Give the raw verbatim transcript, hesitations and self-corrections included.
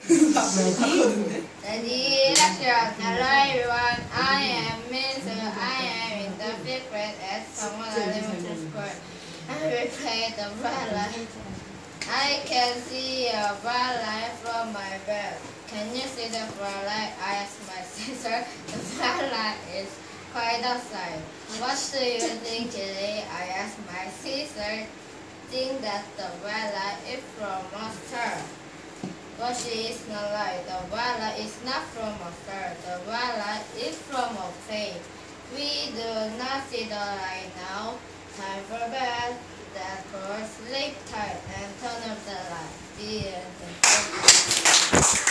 Ready? Ready, action. Hello everyone, I am Minsu. I am in the fifth grade at Songwon Elementary School. I will play the bright light. I can see a bright light from my bed. Can you see the bright light? I asked my sister. The bright light is quite outside. What do you think today? I asked my sister. Think that the bright light is from a star. But she is not right. The bright light is not from a star. The bright light is from a plane. We do not see the light now. Time for bed. Therefore, sleep tight and turn off the light. The end.